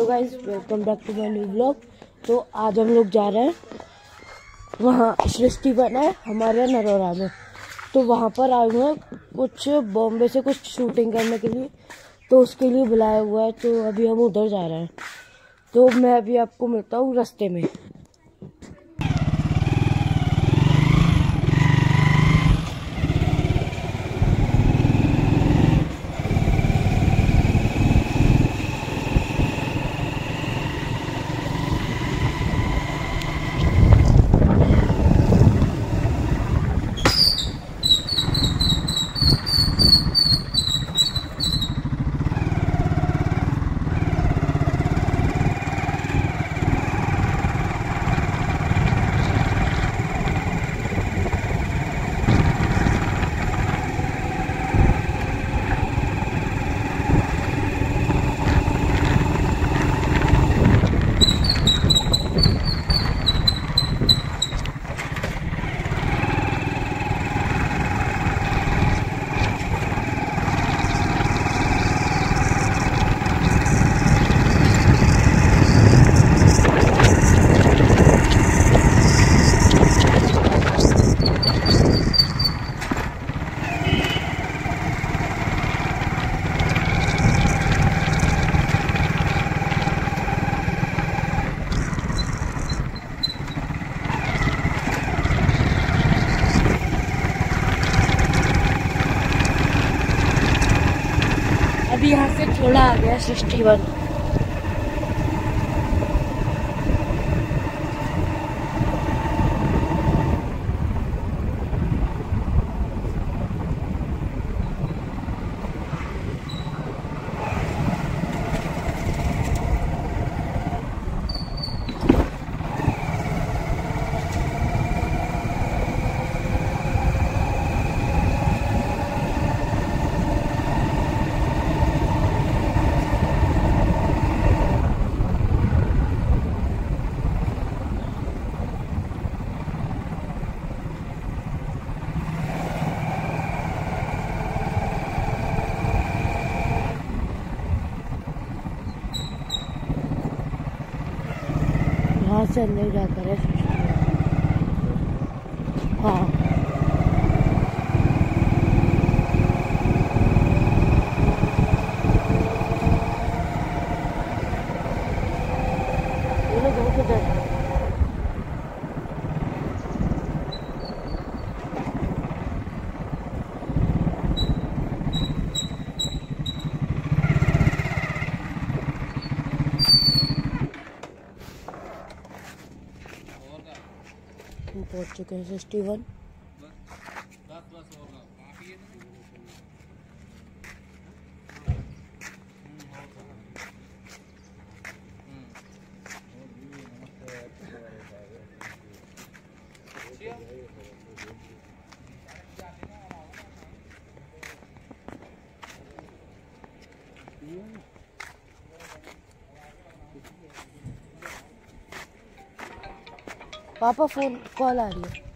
Hello guys, welcome back to my new blog. तो आज हम लोग जा रहे हैं, वहाँ सृष्टि वन है हमारे नरोरा में। तो वहाँ पर आए हुए हैं कुछ बॉम्बे से कुछ शूटिंग करने के लिए, तो उसके लिए बुलाया हुआ है। तो अभी हम उधर जा रहे हैं, तो मैं अभी आपको मिलता हूँ रास्ते में। अभी यहाँ से थोड़ा आ गया सृष्टि वन। यहाँ से अंदर जाकर है सृष्टि वन। हाँ, ये लोग बहुत उधर है। हम पहुँच चुके हैं सृष्टि वन। पापा फोन कॉल आ रही है।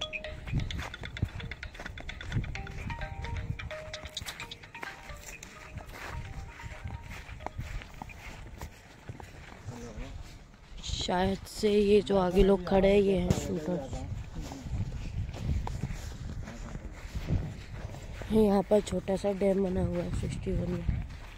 शायद से ये जो आगे लोग खड़े हैं ये हैं शूटर्स। यहाँ पर छोटा सा डैम बना हुआ है सृष्टि वन में।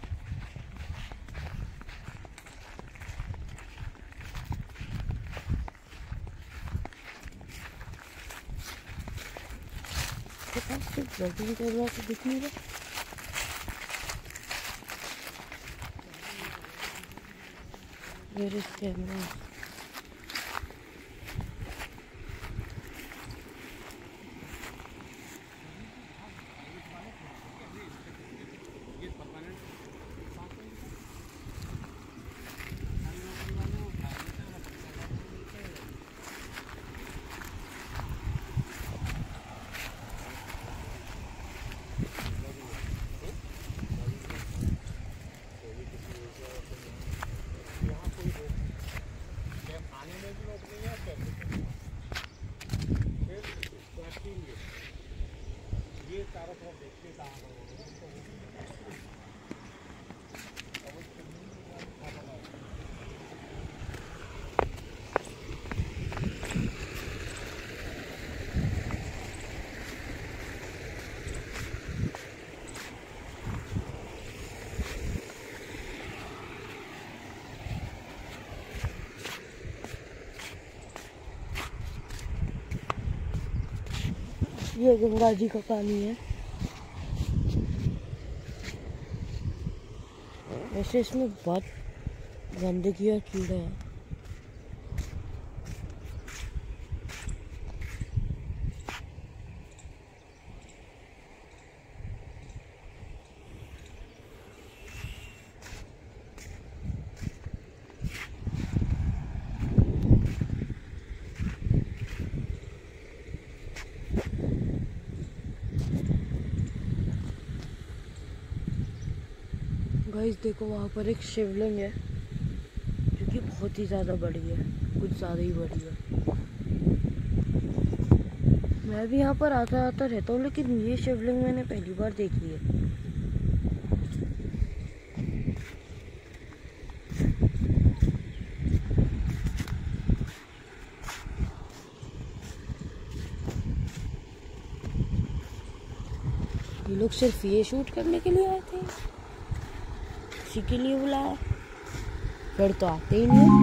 ब्लॉगिंग कर रहा तो दिख नहीं रहा। Where is camera? ये गंगा जी का पानी है। वैसे इसमें बहुत गंदगी और कीड़े हैं। गाइस देखो वहाँ पर एक शिवलिंग है जो कि बहुत ही ज़्यादा बड़ी है, कुछ ज़्यादा ही बड़ी है। मैं भी यहाँ पर आता आता रहता हूँ, लेकिन ये शिवलिंग मैंने पहली बार देखी है। ये लोग सिर्फ ये शूट करने के लिए आए थे, इसी के लिए बुलाया, फिर तो आते ही नहीं।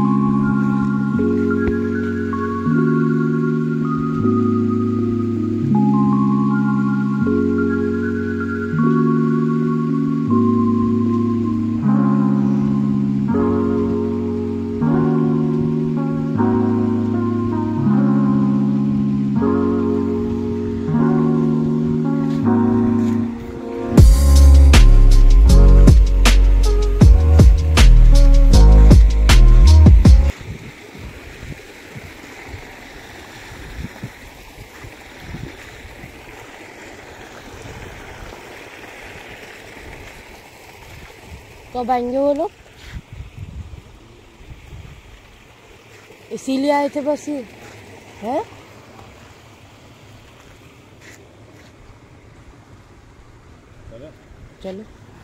कब आएंगे वो लोग? इसीलिए आए थे बस ये है। चलो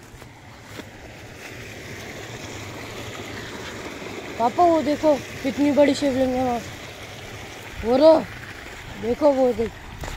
पापा, वो देखो कितनी बड़ी शिवलिंग है वहाँ। वो रो, देखो वो देख।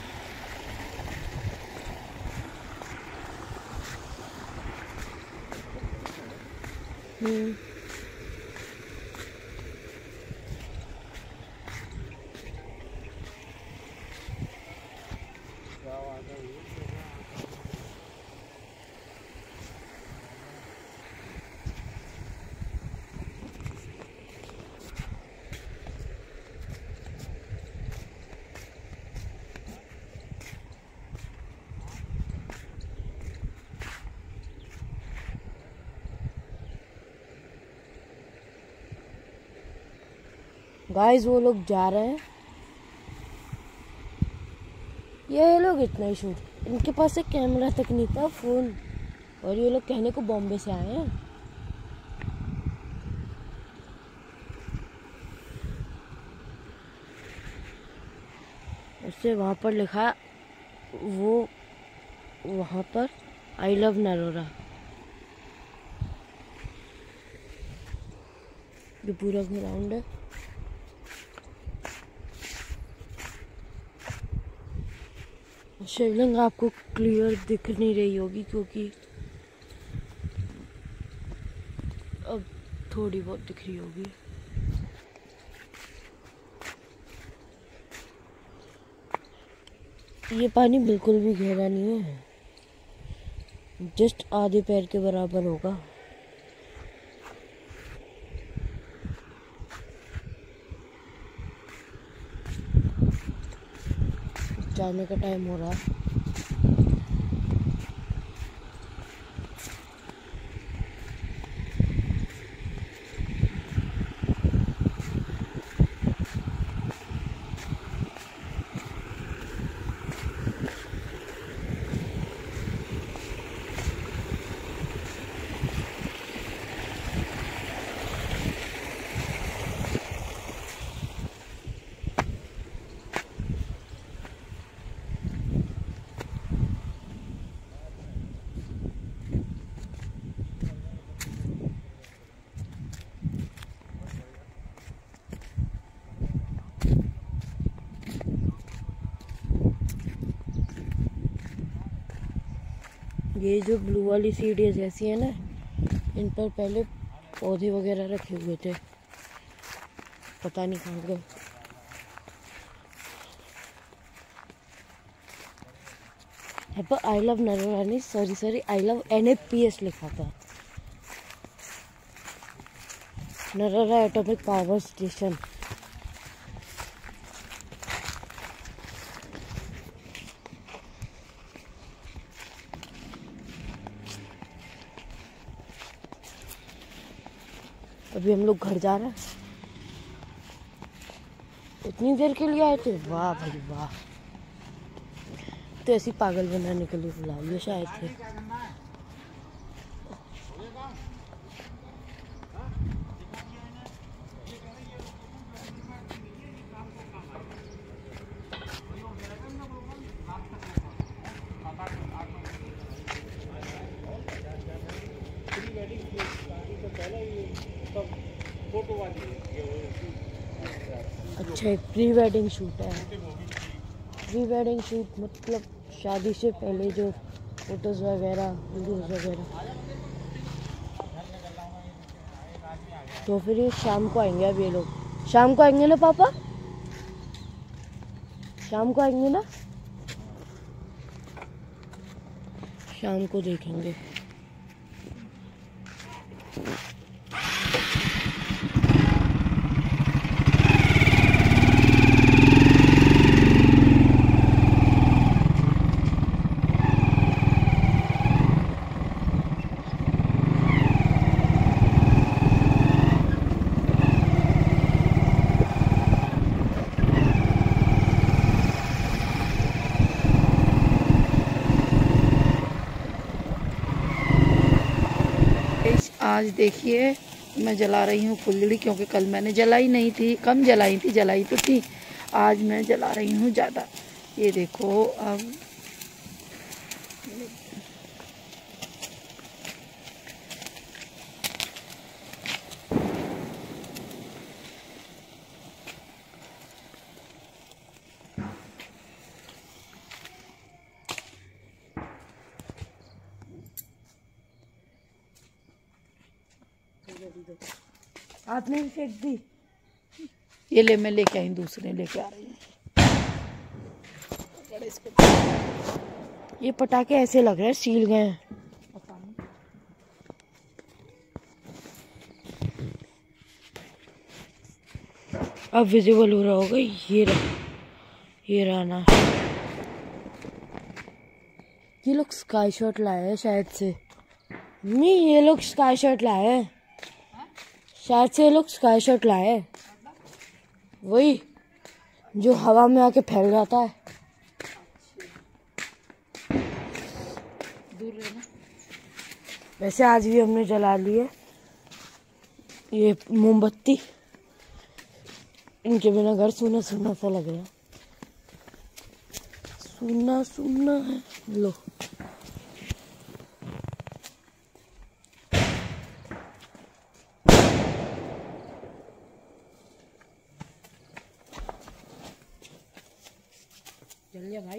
गाइस वो लोग जा रहे हैं, ये लोग इतना ही शूट, इनके पास एक कैमरा तक नहीं था, फोन, और ये लोग कहने को बॉम्बे से आए हैं। उससे वहाँ पर लिखा, वो वहाँ पर आई लव नरोरा। ये पूरा ग्राउंड है। शिवलिंग आपको क्लियर दिख नहीं रही होगी क्योंकि अब थोड़ी बहुत दिख रही होगी। ये पानी बिल्कुल भी गहरा नहीं है, जस्ट आधे पैर के बराबर होगा। जाने का टाइम हो रहा है। ये जो ब्लू वाली सीढ़ियाँ जैसी है ना, इन पर पहले पौधे वगैरह रखे हुए थे, पता नहीं कहाँ गए। यहाँ पर आई लव नरोरा नहीं, सॉरी आई लव NAPS लिखा था। Narora atomic power station. अभी हम लोग घर जा रहे हैं। इतनी देर के लिए आए थे, वाह भाई वाह। तो ऐसी पागल बनाने के लिए बुला लिया शायद थे। अच्छा, एक प्री वेडिंग शूट है। प्री वेडिंग शूट मतलब शादी से पहले जो फोटोज वगैरह, वीडियोज वगैरह। तो फिर ये शाम को आएंगे। अब ये लोग शाम को आएंगे ना पापा? शाम को आएंगे ना? शाम को देखेंगे। आज देखिए मैं जला रही हूँ फुलझड़ी, क्योंकि कल मैंने जलाई नहीं थी, कम जलाई थी, जलाई तो थी। आज मैं जला रही हूँ ज़्यादा। ये देखो अब आपने भी फेंक दी। ये ले, मैं लेके आई, दूसरे लेके आ रही हूँ। ये पटाखे ऐसे लग रहे हैं सील गए हैं। अब विजिबल हो रहा होगा। ये रहा ना। ये लोग स्काई शॉट लाए हैं शायद से। नहीं, ये लोग स्काई शॉट लाए हैं शायद से। ये लोग स्काई शॉट लाए हैं, वही जो हवा में आके फैल जाता है। दूर रहना। वैसे आज भी हमने जला लिए ये मोमबत्ती। इनके बिना घर सूना सूना सा लग रहा है। सूना सूना है। लो, जल गया भाई।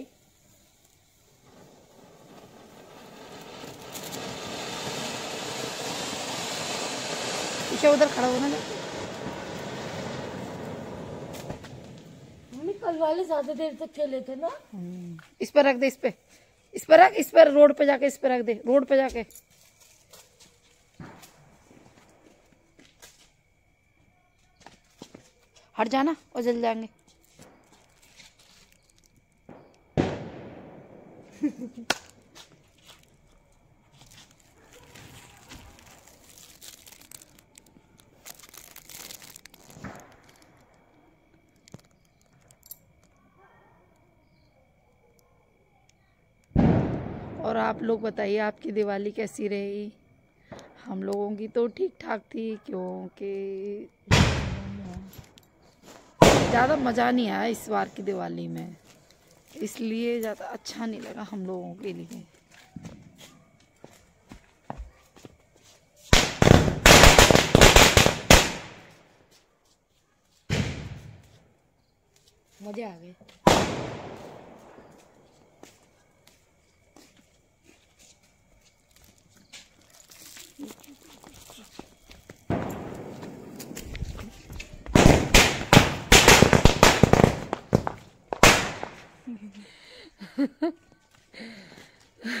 पीछे उधर खड़ा होना जा। मम्मी कल वाले ज्यादा देर तक खेले थे ना। इस पर रख दे, इस पर रख, इस पर रोड पे जाके इस पर रख दे, रोड पे जाके। हट जाना और जल जाएंगे। और आप लोग बताइए आपकी दिवाली कैसी रही? हम लोगों की तो ठीक ठाक थी, क्योंकि ज़्यादा मज़ा नहीं आया इस बार की दिवाली में, इसलिए ज़्यादा अच्छा नहीं लगा हम लोगों के लिए। मजे आ गए।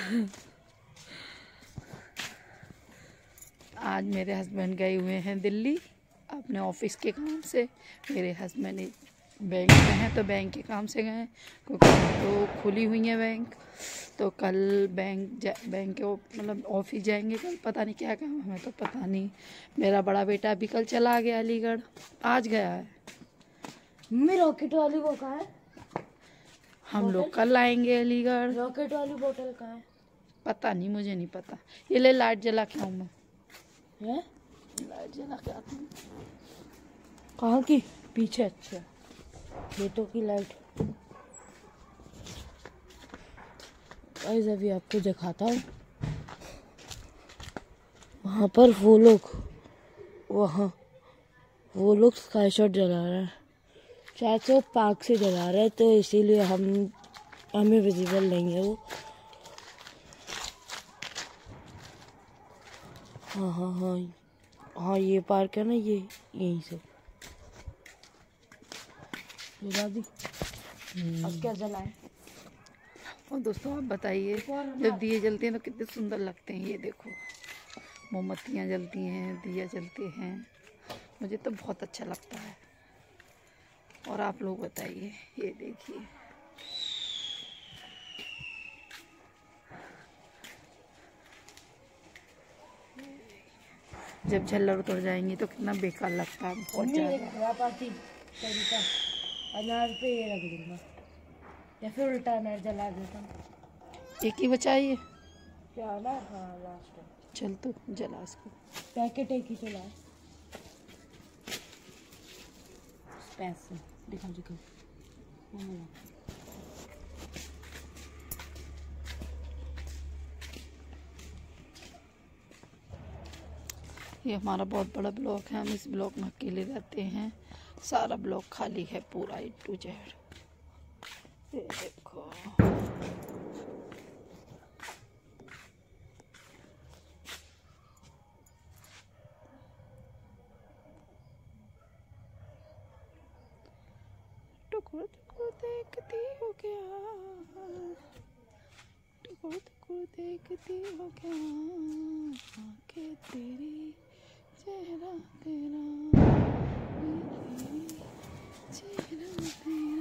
आज मेरे हस्बैंड गए हुए हैं दिल्ली अपने ऑफिस के काम से। मेरे हस्बैंड बैंक में हैं तो बैंक के काम से गए हैं, क्योंकि तो खुली हुई है बैंक। तो कल बैंक के मतलब ऑफिस जाएंगे कल। पता नहीं क्या काम, हमें तो पता नहीं। मेरा बड़ा बेटा अभी कल चला गया अलीगढ़, आज गया है। मम्मी रॉकेट वाली वो कहाँ है? हम लोग कल आएंगे अलीगढ़। रॉकेट वाली बोतल कहाँ है? पता नहीं, मुझे नहीं पता। ये ले लाइट जला के आऊँ मैं। है? लाइट जला के आती हूँ। कहाँ की? पीछे। अच्छा, खेतों की लाइट। अभी आपको दिखाता हूँ। वहाँ पर वो लोग स्काई शॉट जला रहे हैं। शायद से वो पार्क से जला रहे हैं, तो इसीलिए हमें विजिबल नहीं है वो। हाँ, ये पार्क है ना, ये यहीं से जला दी। अब क्या जलाए? और दोस्तों आप बताइए, जब दिए जलते हैं तो कितने सुंदर लगते हैं। ये देखो, मोमबत्तियाँ जलती हैं, दिया जलते हैं, मुझे तो बहुत अच्छा लगता है। और आप लोग बताइए। ये देखिए, जब झल्लर उतर जाएंगी तो कितना बेकार लगता है, बहुत ज़्यादा। अनार पे ये रख दूंगा, या फिर उल्टा अनार जला देता हूँ। एक ही बचाइए क्या अनार? हाँ, लास्ट है। चल तो जला इसको। पैकेट एक ही चला है। पैसे दिखाओ। ये हमारा बहुत बड़ा ब्लॉक है, हम इस ब्लॉक में अकेले रहते हैं। सारा ब्लॉक खाली है, पूरा A to Z। ये देखो, टुकड़ टुकड़ देखती हो क्या, टुकड़ टुकड़ देखती हो क्या, आंखें तेरी चेहरा तेरा, चेहरा तेरा।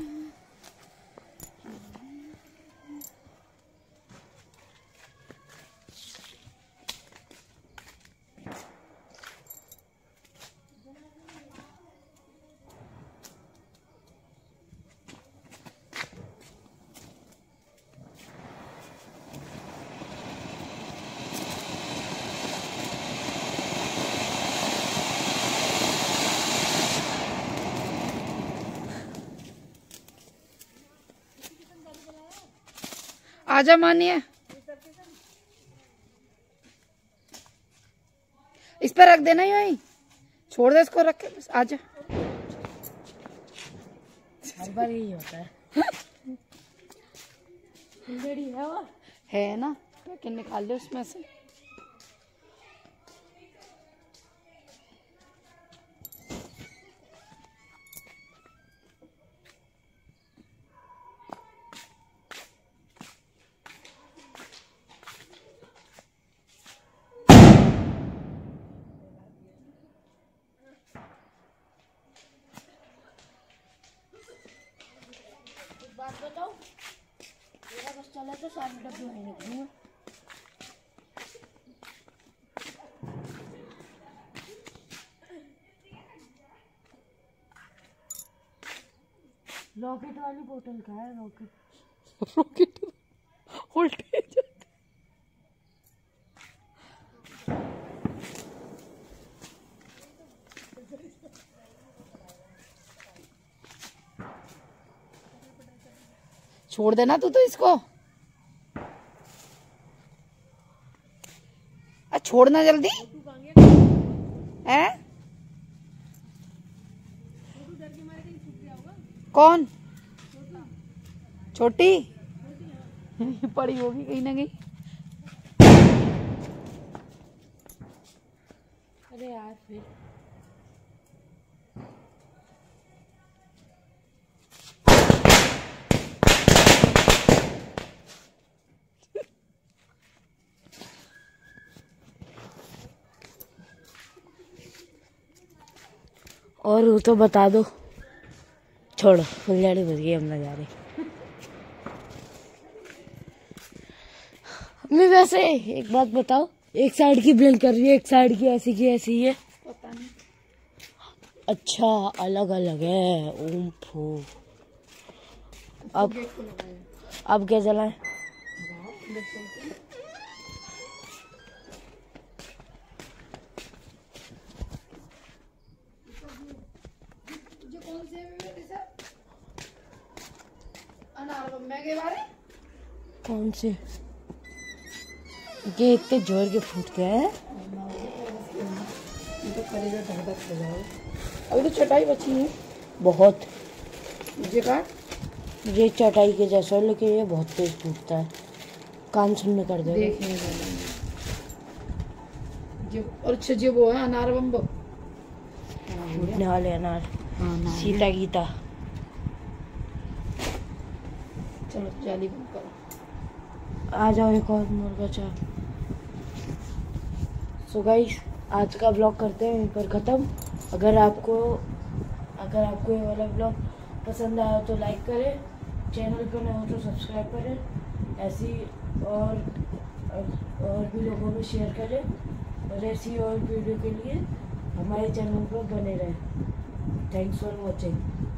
आजा मानिए, इस पर रख देना, यही छोड़ दे इसको, रख के बस आजा। हर बार यही होता है। है ना, पैकेट निकाल लो उसमें से। बात बताओ, मेरा बस चला तो सारे डब्बे वहीं निकलूंगा। रॉकेट वाली बोतल का है? रॉकेट उल्टे छोड़ देना तू तो इसको। छोड़ना जल्दी है। कौन? छोटी पड़ी होगी कहीं ना कहीं। अरे यार, फिर और वो तो बता दो, छोड़ो, फुलझड़ी बज गई, हम ना जा रहे। मैं वैसे एक बात बताओ, एक साइड की ब्लिंक कर रही है, एक साइड की ऐसी है। पता नहीं। अच्छा, अलग अलग है। ओम फू। अब क्या जलाएं? कौन से? ये इतने जोर के फूटते हैं। अभी तो चटाई बची है बहुत। ये काट। ये चटाई के जैसा है, लेकिन ये बहुत तेज फूटता है, कान सुनने कर देगा। और अच्छा जी वो है अनार बम्बो, फूटने वाले अनार। सीता गीता। चलो जाली बंद करो। आ जाओ, एक और मुर्गा चाप। सो गाइस, आज का ब्लॉग करते हैं यहीं पर ख़त्म। अगर आपको ये वाला ब्लॉग पसंद आया तो लाइक करें, चैनल पर नए हो तो सब्सक्राइब करें, ऐसी और भी लोगों को शेयर करें, और ऐसी और वीडियो के लिए हमारे चैनल पर बने रहें। Thanks for watching.